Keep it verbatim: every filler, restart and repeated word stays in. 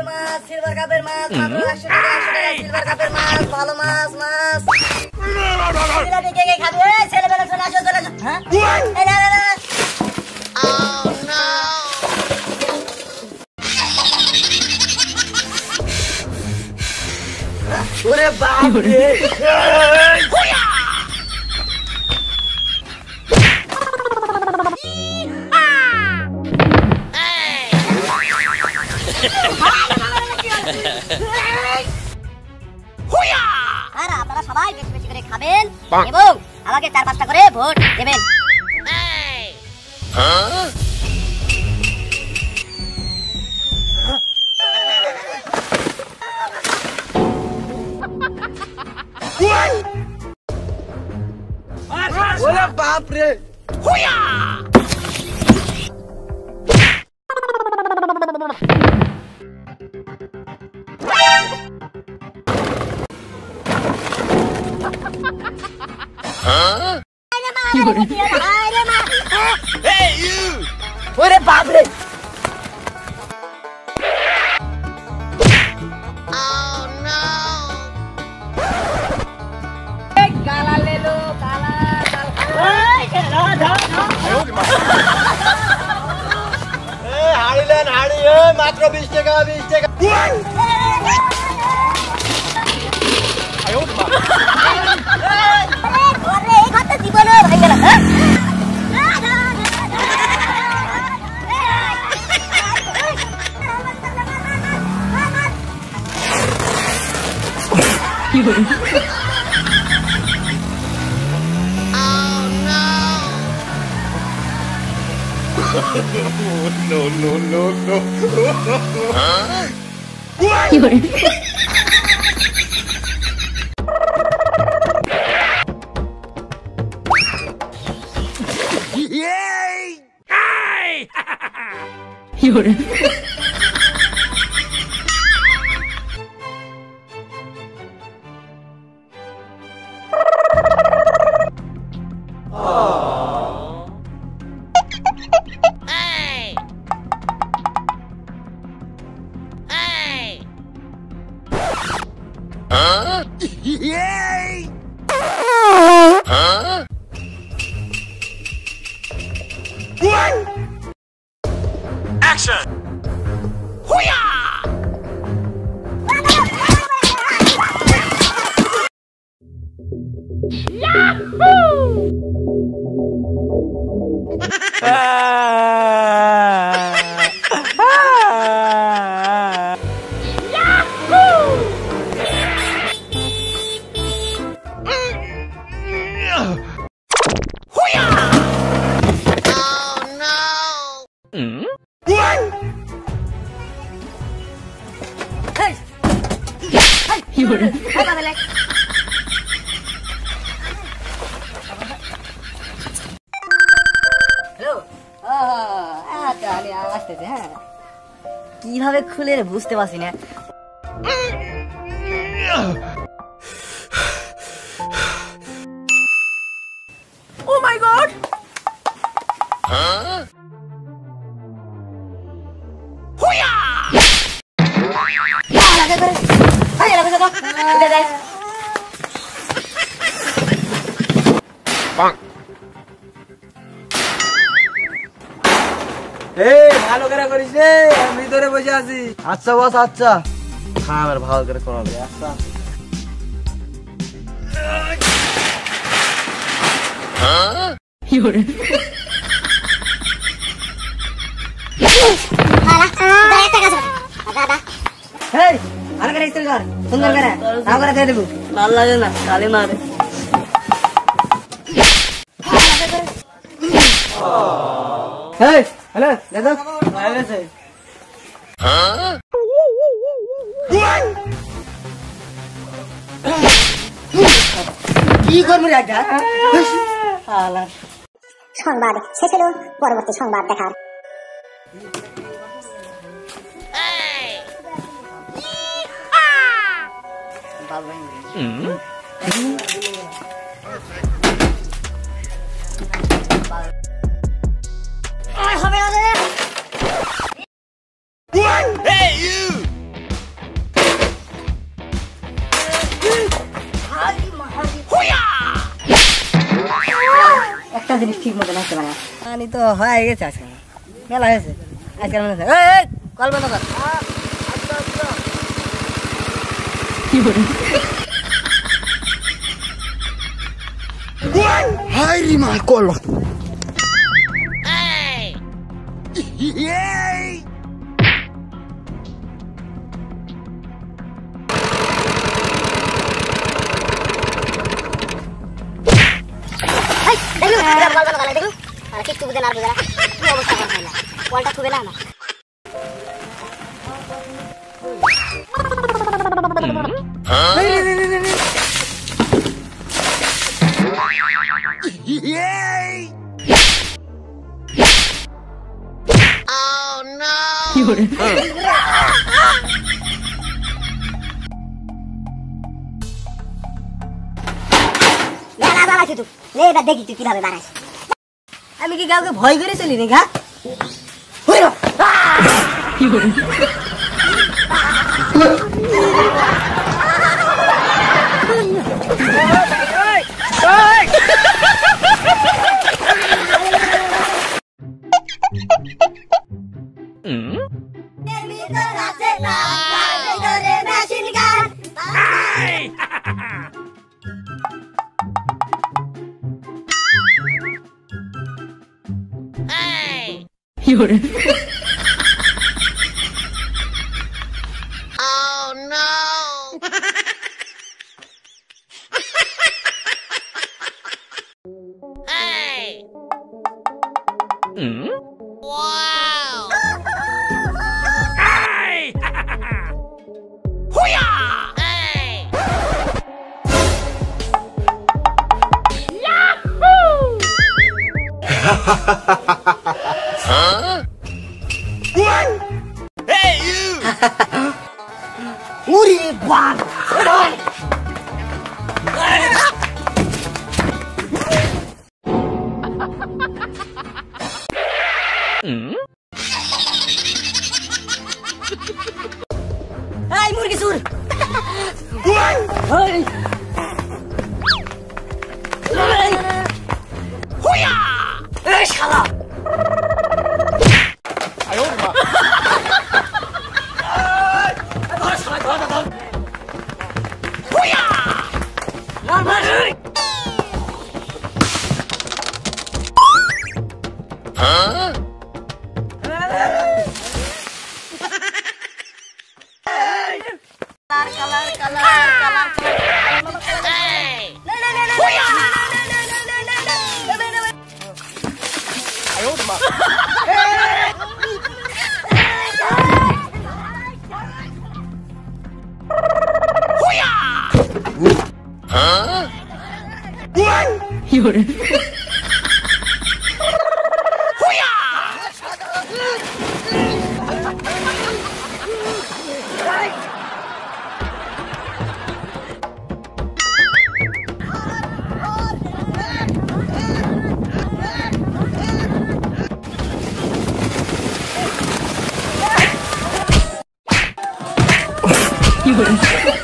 মাছ silver কাপের মাছ মাত্র একশো টাকা একশো টাকা সিলভার কাপের মাছ ভালো মাছ মাছ বিরাটি কে কে খাবে এই ছেলেবেলা চলে আসো চলে আসো হ্যাঁ এই না না না oh no ওরে বাপ রে হুয়া আর আপনারা সবাই বেশি বেশি করে খাবেন এবং আমাকে চার পাঁচটা করে ভোট দেবেন ওরে বাপ রে হুয়া ওরে বাপ রে oh no एक काला ले लो काला ओए चलो जाओ ए हाड़ी लेन हाड़ी ए मात्र बीस টাকা बीस টাকা आयो मा अरे एक हाथ जीवन भाई गला हां oh no no no no no huh yay hey you're Huh? Yay! Huh? What? Action! Hoo-yah! Yahoo! Hello. আচ্ছা আমি আসতেছি হ্যাঁ কিভাবে খুলে বুঝতে পারছি না ও মাই গড হ্যাঁ হুয়া লাগা করে আয় লাগা দাও উঠে যাই পাং এই ভালো করে করিস রে আমি ভিতরে বসে আছি আচ্ছা বস আচ্ছা হ্যাঁ আমার ভালো করে করাবে আচ্ছা হ্যাঁ ইওরে আলা দাঁড়া টাকা দাও দাদা এই আর করে ইস্ত্রি কর সুন্দর করে তাও করে দিয়ে দেব ভালো লাগে না গালি মারে এই হ্যালো দাদা ভালো আছে হ্যাঁ কি করব রে একটা আলা সংবাদ শেষ হলো পরবর্তী সংবাদ দেখার বাবা হুম আয় হবে আরে Hey you একটা জিনিস ঠিক মতো নাচতে পারে পানি তো হয়ে গেছে আজকে মেলা হয়েছে আজকে মনে হচ্ছে এই কল বন্ধ কর কি বলে হাই রিমা কল কিচ্ছু বুঝে না বুঝে না কি অবস্থা হয় না বলটা থুবে না না Oh no! দেখি তুই কিভাবে বানাস আমি কি কাউকে ভয় করে চলি নি গা Oh no! Hey! Wow! Hey! Hoo-yah! Hey! Yahoo! Huh? What? Hey, you! উরি বাপ এই মুরগি সুর এই Hoo-yah! এই শালা Huh? Colour colour colour Hey! Huh? What? You